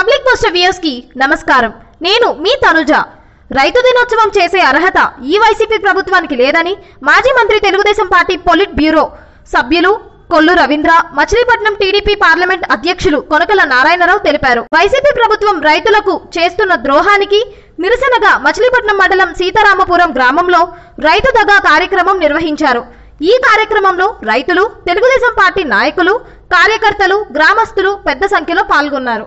Public poster viewers కి నమస్కారం. నేను మీ తనుజ. రైతు దినోత్సవం చేసే అర్హత ఈ వైసీపీ ప్రభుత్వానికి లేదని మాజీ మంత్రి తెలుగుదేశం పార్టీ పొలిట్ బ్యూరో సభ్యులు కొల్లు రవీంద్ర, మచిలీపట్నం టీడీపీ పార్లమెంట్ అధ్యక్షులు కొనకల నారాయణరావు తెలిపారు. వైసీపీ ప్రభుత్వం రైతులకు చేస్తున్న ద్రోహానికి నిరసనగా మచిలీపట్నం మండలం సీతారామపురం గ్రామంలో రైతు దగా కార్యక్రమం నిర్వహించారు. ఈ కార్యక్రమంలో రైతులు, తెలుగుదేశం పార్టీ నాయకులు, కార్యకర్తలు, గ్రామస్తులు పెద్ద సంఖ్యలో పాల్గొన్నారు.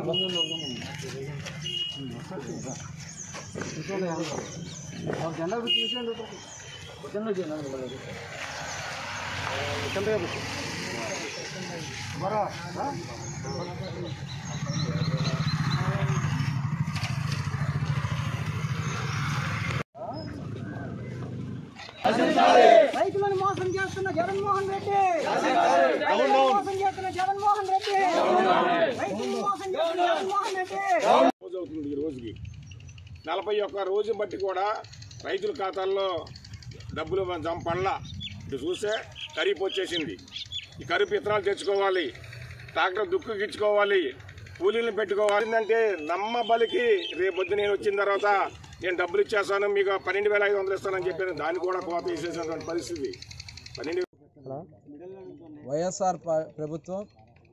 రైతులను మోసం చేస్తున్న జగన్మోహన్ రెడ్డి, మోసం చేస్తున్న జగన్మోహన్ రెడ్డి, రైతులను మోసం చేస్తున్న జగన్మోహన్ రెడ్డి. రోజు అవుతుంది. ఈ రోజుకి 41 రోజు బట్టి కూడా రైతుల ఖాతాల్లో డబ్బులు పడలా. ఇటు చూస్తే ఖరీఫ్ వచ్చేసింది. ఈ ఖరీఫ్ విత్తనాలు తెచ్చుకోవాలి, ట్రాక్టర్ దుక్కుకిచ్చుకోవాలి, కూలీలను పెట్టుకోవాలి. ఏంటంటే నమ్మబలికి రేపొద్దు నేను వచ్చిన తర్వాత నేను డబ్బులు ఇచ్చేస్తాను, మీకు 12,500 ఇస్తానని చెప్పాను. దాన్ని కూడా కోత వేసేసినటువంటి పరిస్థితి. వైఎస్ఆర్ ప్రభుత్వం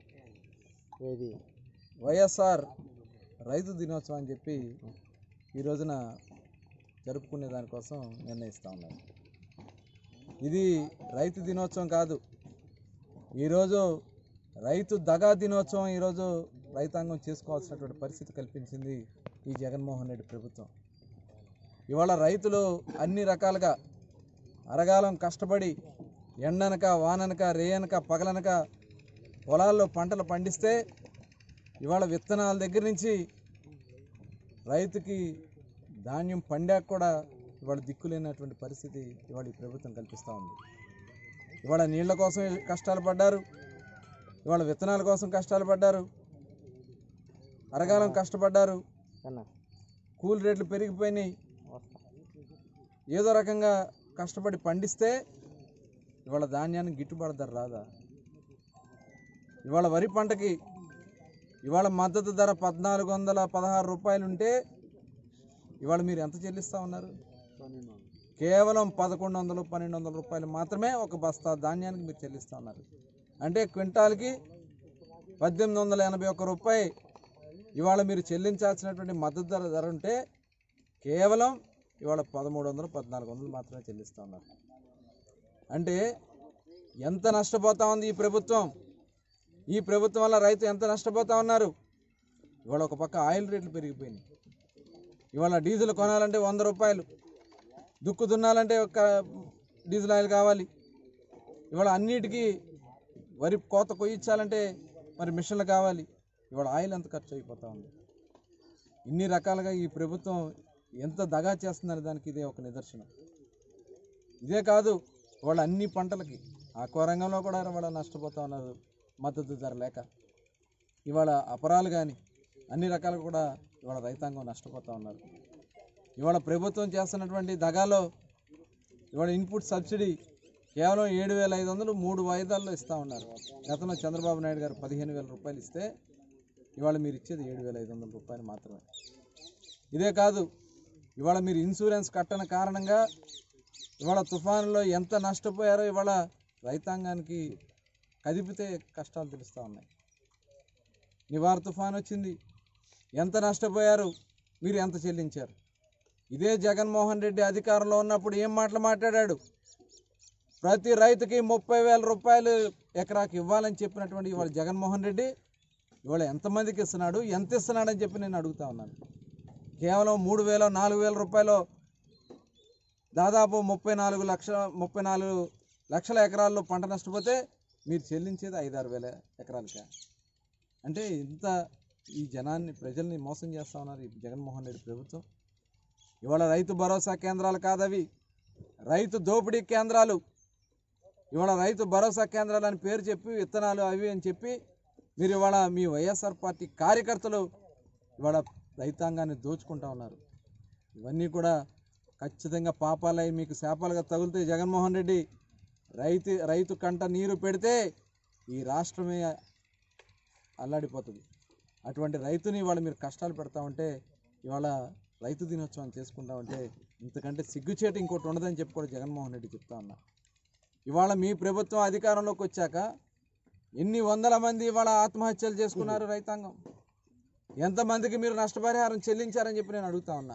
వైఎస్ఆర్ రైతు దినోత్సవం అని చెప్పి ఈ రోజున జరుపుకునే దానికోసం నిర్ణయిస్తూ ఉన్నారు. ఇది రైతు దినోత్సవం కాదు, ఈరోజు రైతు దగా దినోత్సవం. ఈరోజు రైతాంగం చేసుకోవాల్సినటువంటి పరిస్థితి కల్పించింది ఈ జగన్మోహన్ రెడ్డి ప్రభుత్వం. ఇవాళ రైతులు అన్ని రకాలుగా అరగాలం కష్టపడి ఎండనక, వాననక, రేయనక, పగలనక పొలాల్లో పంటలు పండిస్తే ఇవాళ విత్తనాల దగ్గర నుంచి రైతుకి ధాన్యం పండాక కూడా ఇవాళ దిక్కులేనటువంటి పరిస్థితి ఇవాళ ఈ ప్రభుత్వం కల్పిస్తూ ఉంది. ఇవాళ నీళ్ల కోసం కష్టాలు పడ్డారు, ఇవాళ విత్తనాల కోసం కష్టాలు పడ్డారు, అరగాలం కష్టపడ్డారు, కూలి రేట్లు పెరిగిపోయినాయి. ఏదో రకంగా కష్టపడి పండిస్తే ఇవాళ ధాన్యానికి గిట్టుబాటు ధర రాదా? ఇవాళ వరి పంటకి ఇవాళ మద్దతు ధర 1,416 రూపాయలు ఉంటే ఇవాళ మీరు ఎంత చెల్లిస్తూ ఉన్నారు? కేవలం 1,100, 1,200 రూపాయలు మాత్రమే ఒక బస్తా ధాన్యానికి మీరు చెల్లిస్తూ ఉన్నారు. అంటే క్వింటాల్కి 1,881 రూపాయి ఇవాళ మీరు చెల్లించాల్సినటువంటి మద్దతు ధర ఉంటే కేవలం ఇవాళ 1,300, 1,400 మాత్రమే చెల్లిస్తూ ఉన్నారు. అంటే ఎంత నష్టపోతా ఉంది ఈ ప్రభుత్వం? ఈ ప్రభుత్వం వల్ల రైతు ఎంత నష్టపోతా ఉన్నారు? ఇవాళ ఒక పక్క ఆయిల్ రేట్లు పెరిగిపోయినాయి. ఇవాళ డీజిల్ కొనాలంటే 100 రూపాయలు, దుక్కు దున్నాలంటే ఒక డీజిల్ ఆయిల్ కావాలి. ఇవాళ అన్నిటికీ వరి కోత కొయ్యించాలంటే మరి మిషన్లు కావాలి. ఇవాళ ఆయిల్ ఎంత ఖర్చు అయిపోతూ ఉంది. ఇన్ని రకాలుగా ఈ ప్రభుత్వం ఎంత దగా చేస్తుందనే దానికి ఇదే ఒక నిదర్శనం. ఇదే కాదు, వాళ్ళు అన్ని పంటలకి ఆక్వా రంగంలో కూడా వాళ్ళు నష్టపోతూ ఉన్నారు మద్దతు ధర లేక. ఇవాళ అపరాలు కానీ అన్ని రకాలు కూడా ఇవాళ రైతాంగం నష్టపోతూ ఉన్నారు. ఇవాళ ప్రభుత్వం చేస్తున్నటువంటి దగాలో ఇవాళ ఇన్పుట్ సబ్సిడీ కేవలం 7,500 3 వాయిదాల్లో ఇస్తూ ఉన్నారు. గతంలో చంద్రబాబు నాయుడు గారు 15,000 రూపాయలు ఇస్తే ఇవాళ మీరు ఇచ్చేది 7,500 రూపాయలు మాత్రమే. ఇదే కాదు, ఇవాళ మీరు ఇన్సూరెన్స్ కట్టని కారణంగా ఇవాళ తుఫానులో ఎంత నష్టపోయారో ఇవాళ రైతాంగానికి కదిపితే కష్టాలు తెలుస్తూ ఉన్నాయి. నివార్ తుఫాన్ వచ్చింది, ఎంత నష్టపోయారు, మీరు ఎంత చెల్లించారు? ఇదే జగన్మోహన్ రెడ్డి అధికారంలో ఉన్నప్పుడు ఏం మాటలు మాట్లాడాడు? ప్రతి రైతుకి 30,000 రూపాయలు ఎకరాకి ఇవ్వాలని చెప్పినటువంటి ఇవాళ జగన్మోహన్ రెడ్డి ఇవాళ ఎంతమందికి ఇస్తున్నాడు, ఎంత ఇస్తున్నాడని చెప్పి నేను అడుగుతా ఉన్నాను. కేవలం 3,000, 4,000 రూపాయలు దాదాపు 34 లక్షల ఎకరాల్లో పంట నష్టపోతే మీరు చెల్లించేది 5-6 వేల ఎకరాలకే. అంటే ఇంత ఈ జనాన్ని, ప్రజల్ని మోసం చేస్తూ ఉన్నారు ఈ జగన్మోహన్ రెడ్డి ప్రభుత్వం. ఇవాళ రైతు భరోసా కేంద్రాలు కాదవి, రైతు దోపిడీ కేంద్రాలు. ఇవాళ రైతు భరోసా కేంద్రాలు అని పేరు చెప్పి విత్తనాలు అవి అని చెప్పి మీరు ఇవాళ మీ వైఎస్ఆర్ పార్టీ కార్యకర్తలు ఇవాళ రైతాంగాన్ని దోచుకుంటా ఉన్నారు. ఇవన్నీ కూడా ఖచ్చితంగా పాపాలై మీకు శాపాలుగా తగులుతాయి. జగన్మోహన్ రెడ్డి రైతు కంట నీరు పెడితే ఈ రాష్ట్రమే అల్లాడిపోతుంది. అటువంటి రైతుని ఇవాళ మీరు కష్టాలు పెడతా ఉంటే, ఇవాళ రైతు దినోత్సవం చేసుకుంటా ఉంటే ఇంతకంటే సిగ్గుచేటు ఇంకోటి ఉండదని చెప్పి కూడా జగన్మోహన్ రెడ్డి చెప్తా ఉన్నా. ఇవాళ మీ ప్రభుత్వం అధికారంలోకి వచ్చాక ఎన్ని వందల మంది ఇవాళ ఆత్మహత్యలు చేసుకున్నారు రైతాంగం? ఎంతమందికి మీరు నష్టపరిహారం చెల్లించారని చెప్పి నేను అడుగుతా ఉన్నా.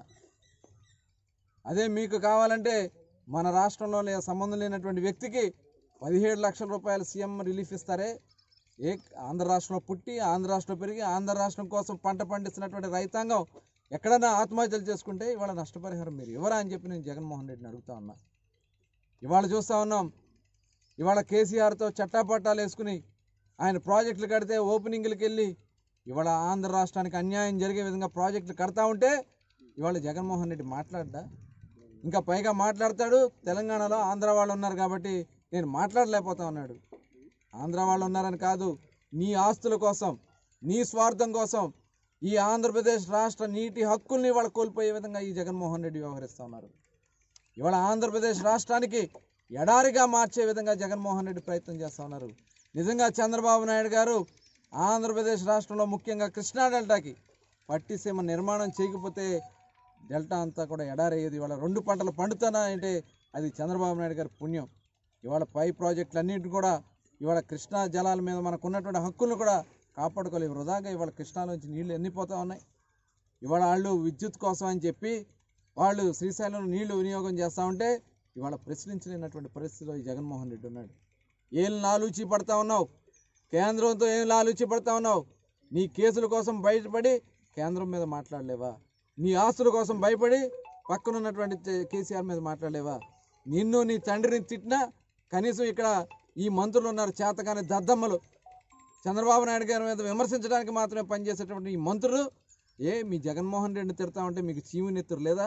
అదే మీకు కావాలంటే మన రాష్ట్రంలో సంబంధం లేనటువంటి వ్యక్తికి 17 లక్షల రూపాయలు సీఎం రిలీఫ్ ఇస్తారే. ఆంధ్ర రాష్ట్రంలో పుట్టి ఆంధ్ర రాష్ట్రంలో పెరిగి ఆంధ్ర రాష్ట్రం కోసం పంట పండిస్తున్నటువంటి రైతాంగం ఎక్కడన్నా ఆత్మహత్యలు చేసుకుంటే ఇవాళ నష్టపరిహారం మీరు ఇవ్వరా అని చెప్పి నేను జగన్మోహన్ రెడ్డిని అడుగుతా ఉన్నా. ఇవాళ చూస్తూ ఉన్నాం, ఇవాళ కేసీఆర్తో చట్టాపట్టాలు వేసుకుని ఆయన ప్రాజెక్టులు కడితే ఓపెనింగ్లకు వెళ్ళి ఇవాళ ఆంధ్ర రాష్ట్రానికి అన్యాయం జరిగే విధంగా ప్రాజెక్టులు కడతా ఉంటే ఇవాళ జగన్మోహన్ రెడ్డి మాట్లాడ్డా? ఇంకా పైగా మాట్లాడతాడు, తెలంగాణలో ఆంధ్ర వాళ్ళు ఉన్నారు కాబట్టి నేను మాట్లాడలేకపోతా ఉన్నాడు. ఆంధ్ర వాళ్ళు ఉన్నారని కాదు, నీ ఆస్తుల కోసం, నీ స్వార్థం కోసం ఈ ఆంధ్రప్రదేశ్ రాష్ట్ర నీటి హక్కుల్ని ఇవాళ కోల్పోయే విధంగా ఈ జగన్మోహన్ రెడ్డి వ్యవహరిస్తూ ఉన్నారు. ఇవాళ ఆంధ్రప్రదేశ్ రాష్ట్రానికి ఎడారిగా మార్చే విధంగా జగన్మోహన్ రెడ్డి ప్రయత్నం చేస్తూ ఉన్నారు. నిజంగా చంద్రబాబు నాయుడు గారు ఆంధ్రప్రదేశ్ రాష్ట్రంలో ముఖ్యంగా కృష్ణా డెల్టాకి పట్టిసీమ నిర్మాణం చేయకపోతే డెల్టా అంతా కూడా ఎడారయ్యేది. ఇవాళ 2 పంటలు పండుతున్నాయంటే అది చంద్రబాబు నాయుడు గారి పుణ్యం. ఇవాళ పై ప్రాజెక్టులన్నింటినీ కూడా ఇవాళ కృష్ణా జలాల మీద మనకు ఉన్నటువంటి హక్కులను కూడా కాపాడుకోలేవు. వృధాగా ఇవాళ కృష్ణాలోంచి నీళ్లు ఎన్నిపోతూ ఉన్నాయి. ఇవాళ వాళ్ళు విద్యుత్ కోసం అని చెప్పి వాళ్ళు శ్రీశైలంలో నీళ్లు వినియోగం చేస్తూ ఉంటే ఇవాళ ప్రశ్నించలేనటువంటి పరిస్థితిలో ఈ జగన్మోహన్ రెడ్డి ఉన్నాడు. ఏం లాలూచి పడతా ఉన్నావు? కేంద్రంతో ఏం లాలూచి పడతా ఉన్నావు? నీ కేసుల కోసం బయటపడి కేంద్రం మీద మాట్లాడలేవా? నీ ఆస్తుల కోసం భయపడి పక్కనున్నటువంటి కేసీఆర్ మీద మాట్లాడలేవా? నిన్ను నీ తండ్రిని తిట్టినా కనీసం ఇక్కడ ఈ మంత్రులు ఉన్నారు చేతగానే దద్దమ్మలు, చంద్రబాబు నాయుడు గారి మీద విమర్శించడానికి మాత్రమే పనిచేసేటువంటి ఈ మంత్రులు మీ జగన్మోహన్ రెడ్డిని తిడతా ఉంటే మీకు చీవి నెత్తురు లేదా?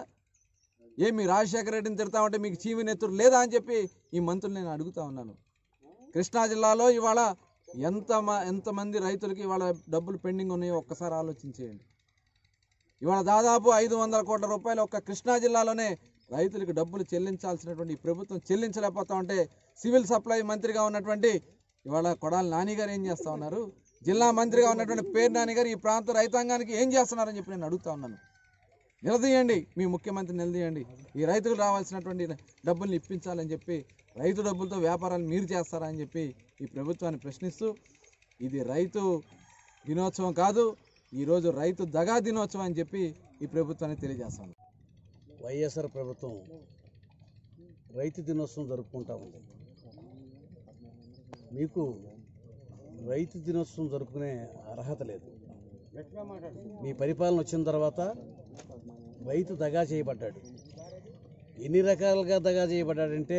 మీ రాజశేఖర రెడ్డిని తిడతా ఉంటే మీకు చీవి నెత్తురు లేదా అని చెప్పి ఈ మంత్రులు నేను అడుగుతా ఉన్నాను. కృష్ణా జిల్లాలో ఇవాళ ఎంతమంది రైతులకి ఇవాళ డబ్బులు పెండింగ్ ఉన్నాయో ఒక్కసారి ఆలోచించేయండి. ఇవాళ దాదాపు 500 కోట్ల రూపాయలు ఒక్క కృష్ణా జిల్లాలోనే రైతులకు డబ్బులు చెల్లించాల్సినటువంటి ఈ ప్రభుత్వం చెల్లించలేకపోతా ఉంటే సివిల్ సప్లై మంత్రిగా ఉన్నటువంటి ఇవాళ కొడాలి నాని గారు ఏం చేస్తూ ఉన్నారు? జిల్లా మంత్రిగా ఉన్నటువంటి పేరు నాని గారు ఈ ప్రాంత రైతాంగానికి ఏం చేస్తున్నారని చెప్పి నేను అడుగుతా ఉన్నాను. నిలదీయండి, మీ ముఖ్యమంత్రి నిలదీయండి. ఈ రైతులకు రావాల్సినటువంటి డబ్బుల్ని ఇప్పించాలని చెప్పి రైతు డబ్బులతో వ్యాపారాలు మీరు చేస్తారా అని చెప్పి ఈ ప్రభుత్వాన్ని ప్రశ్నిస్తూ, ఇది రైతు దినోత్సవం కాదు, ఈరోజు రైతు దగా దినోత్సవం అని చెప్పి ఈ ప్రభుత్వాన్ని తెలియజేస్తాను. వైఎస్ఆర్ ప్రభుత్వం రైతు దినోత్సవం జరుపుకుంటా ఉంది. మీకు రైతు దినోత్సవం జరుపుకునే అర్హత లేదు. మీ పరిపాలన వచ్చిన తర్వాత రైతు దగా చేయబడ్డాడు. ఎన్ని రకాలుగా దగా చేయబడ్డాడంటే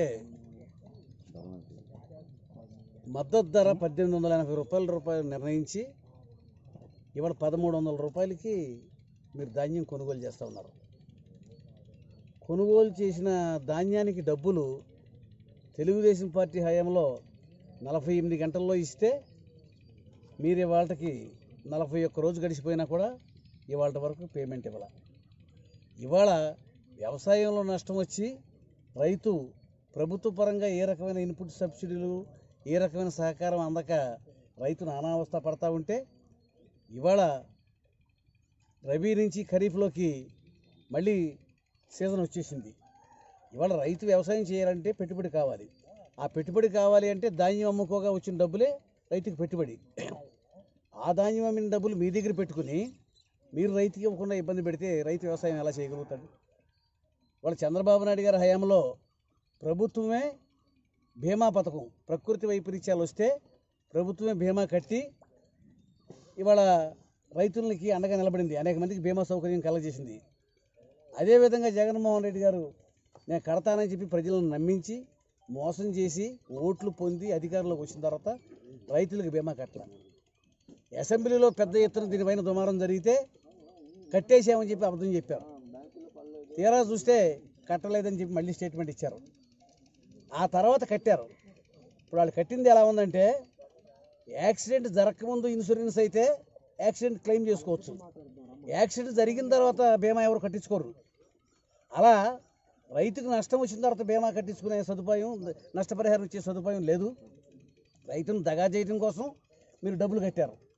మద్దతు ధర 1880 రూపాయలు నిర్ణయించి ఇవాళ 1300 రూపాయలకి మీరు ధాన్యం కొనుగోలు చేస్తూ ఉన్నారు. కొనుగోలు చేసిన ధాన్యానికి డబ్బులు తెలుగుదేశం పార్టీ హయాంలో 48 గంటల్లో ఇస్తే మీరు ఇవాళకి 41 రోజు గడిచిపోయినా కూడా ఇవాళ వరకు పేమెంట్ ఇవ్వాలి. ఇవాళ వ్యవసాయంలో నష్టం వచ్చి రైతు ప్రభుత్వ పరంగా ఏ రకమైన ఇన్పుట్ సబ్సిడీలు ఏ రకమైన సహకారం అందక రైతు నానావస్థ పడతా ఉంటే ఇవాళ రబీ నుంచి ఖరీఫ్లోకి మళ్ళీ సీజన్ వచ్చేసింది. ఇవాళ రైతు వ్యవసాయం చేయాలంటే పెట్టుబడి కావాలి. ఆ పెట్టుబడి కావాలి అంటే ధాన్యం అమ్ముకోగా వచ్చిన డబ్బులే రైతుకి పెట్టుబడి. ఆ ధాన్యం అమ్మిన డబ్బులు మీ దగ్గర పెట్టుకుని మీరు రైతుకి ఇవ్వకుండా ఇబ్బంది పెడితే రైతు వ్యవసాయం ఎలా చేయగలుగుతాడు? వాళ్ళ చంద్రబాబు నాయుడు గారి హయాంలో ప్రభుత్వమే బీమా పథకం, ప్రకృతి వైపరీత్యాలు వస్తే ప్రభుత్వమే బీమా కట్టి ఇవాళ రైతులకి అండగా నిలబడింది, అనేక మందికి బీమా సౌకర్యం కలగజేసింది. అదేవిధంగా జగన్మోహన్ రెడ్డి గారు నేను కడతానని చెప్పి ప్రజలను నమ్మించి మోసం చేసి ఓట్లు పొంది అధికారంలోకి వచ్చిన తర్వాత రైతులకు బీమా కట్టాలి. అసెంబ్లీలో పెద్ద ఎత్తున దీనిపైన దుమారం జరిగితే కట్టేసామని చెప్పి అబద్ధం చెప్పారు. తీరా చూస్తే కట్టలేదని చెప్పి మళ్ళీ స్టేట్మెంట్ ఇచ్చారు. ఆ తర్వాత కట్టారు. ఇప్పుడు వాళ్ళు కట్టింది ఎలా ఉందంటే యాక్సిడెంట్ జరగకముందు ఇన్సూరెన్స్ అయితే యాక్సిడెంట్ క్లెయిమ్ చేసుకోవచ్చు, యాక్సిడెంట్ జరిగిన తర్వాత బీమా ఎవరు కట్టించుకోరు. అలా రైతుకు నష్టం వచ్చిన తర్వాత బీమా కట్టించుకునే సదుపాయం, నష్టపరిహారం ఇచ్చే సదుపాయం లేదు. రైతును దగా చేయడం కోసం మీరు డబ్బులు కట్టారు.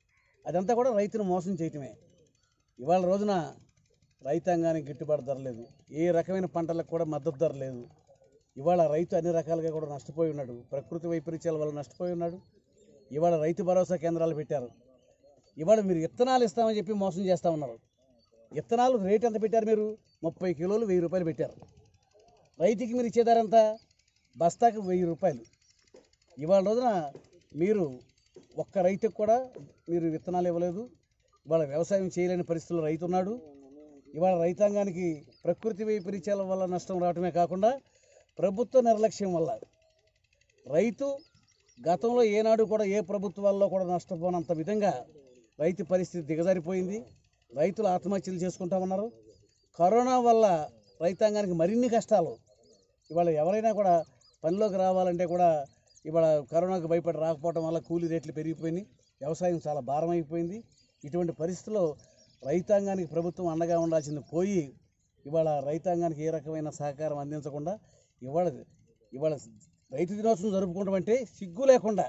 అదంతా కూడా రైతును మోసం చేయటమే. ఇవాళ రోజున రైతాంగానికి గిట్టుబాటు ధర లేదు, ఏ రకమైన పంటలకు కూడా మద్దతు ధర లేదు. ఇవాళ రైతు అన్ని రకాలుగా కూడా నష్టపోయి ఉన్నాడు, ప్రకృతి వైపరీత్యాల వల్ల నష్టపోయి ఉన్నాడు. ఇవాళ రైతు భరోసా కేంద్రాలు పెట్టారు. ఇవాళ మీరు విత్తనాలు ఇస్తామని చెప్పి మోసం చేస్తూ ఉన్నారు. విత్తనాలు రేట్ ఎంత పెట్టారు? మీరు 30 కిలోలు 1000 రూపాయలు పెట్టారు. రైతుకి మీరు ఇచ్చే ధర ఎంత? బస్తాకు 1000 రూపాయలు. ఇవాళ రోజున మీరు ఒక్క రైతుకు కూడా మీరు విత్తనాలు ఇవ్వలేదు. ఇవాళ వ్యవసాయం చేయలేని పరిస్థితుల్లో రైతు ఉన్నాడు. ఇవాళ రైతాంగానికి ప్రకృతి వైపరీత్యాల వల్ల నష్టం రావటమే కాకుండా ప్రభుత్వ నిర్లక్ష్యం వల్ల రైతు గతంలో ఏనాడు కూడా ఏ ప్రభుత్వాల్లో కూడా నష్టపోనంత విధంగా రైతు పరిస్థితి దిగజారిపోయింది. రైతులు ఆత్మహత్యలు చేసుకుంటా ఉన్నారు. కరోనా వల్ల రైతాంగానికి మరిన్ని కష్టాలు. ఇవాళ ఎవరైనా కూడా పనిలోకి రావాలంటే కూడా ఇవాళ కరోనాకు భయపడి రాకపోవడం వల్ల కూలీ రేట్లు పెరిగిపోయినాయి, వ్యవసాయం చాలా భారం అయిపోయింది. ఇటువంటి పరిస్థితుల్లో రైతాంగానికి ప్రభుత్వం అండగా ఉండాల్సింది పోయి ఇవాళ రైతాంగానికి ఏ రకమైన సహకారం అందించకుండా ఇవాళ రైతు దినోత్సవం జరుపుకోవడం అంటే సిగ్గు లేకుండా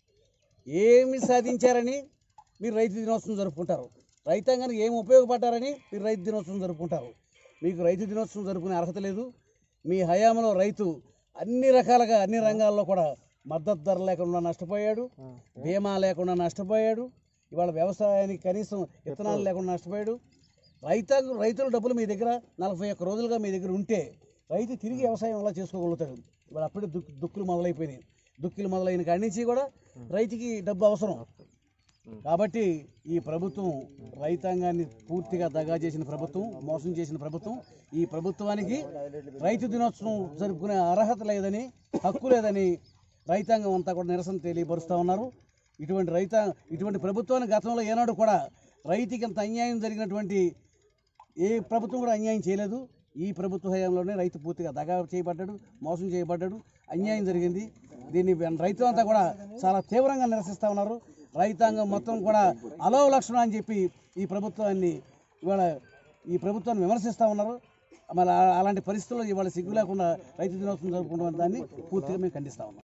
ఏమి సాధించారని మీరు రైతు దినోత్సవం జరుపుకుంటారు, రైతాంగానికి ఏమి ఉపయోగపడ్డారని మీరు రైతు దినోత్సవం జరుపుకుంటారు. మీకు రైతు దినోత్సవం జరుపుకునే అర్హత లేదు. మీ హయాంలో రైతు అన్ని రకాలుగా అన్ని రంగాల్లో కూడా మద్దతు ధర లేకుండా నష్టపోయాడు, బీమా లేకుండా నష్టపోయాడు. ఇవాళ వ్యవసాయానికి కనీసం విత్తనాలు లేకుండా నష్టపోయాడు. రైతుల డబ్బులు మీ దగ్గర 41 రోజులుగా మీ దగ్గర ఉంటే రైతు తిరిగి వ్యవసాయం ఎలా చేసుకోగలుగుతాడు? ఇవాళ అప్పుడే దుక్కులు మొదలైపోయినాయి. దుక్కులు మొదలైన కాడి నుంచి కూడా రైతుకి డబ్బు అవసరం. కాబట్టి ఈ ప్రభుత్వం రైతాంగాన్ని పూర్తిగా దగా చేసిన ప్రభుత్వం, మోసం చేసిన ప్రభుత్వం. ఈ ప్రభుత్వానికి రైతు దినోత్సవం జరుపుకునే అర్హత లేదని, హక్కు లేదని రైతాంగం అంతా కూడా నిరసన తెలియపరుస్తూ ఉన్నారు. ఇటువంటి ప్రభుత్వాన్ని గతంలో ఏనాడు కూడా రైతుకి అంత అన్యాయం జరిగినటువంటి ఏ ప్రభుత్వం కూడా అన్యాయం చేయలేదు. ఈ ప్రభుత్వ హయాంలోనే రైతు పూర్తిగా దగా చేయబడ్డాడు, మోసం చేయబడ్డాడు, అన్యాయం జరిగింది. దీన్ని రైతులంతా కూడా చాలా తీవ్రంగా నిరసిస్తూ ఉన్నారు. రైతాంగం మొత్తం కూడా అలో లక్షణం అని చెప్పి ఈ ప్రభుత్వాన్ని విమర్శిస్తూ ఉన్నారు. మరి అలాంటి పరిస్థితుల్లో ఇవాళ సిగ్గు లేకుండా రైతు దినోత్సవం జరుపుకుంటున్న దాన్ని పూర్తిగా మేము ఖండిస్తూ ఉన్నాం.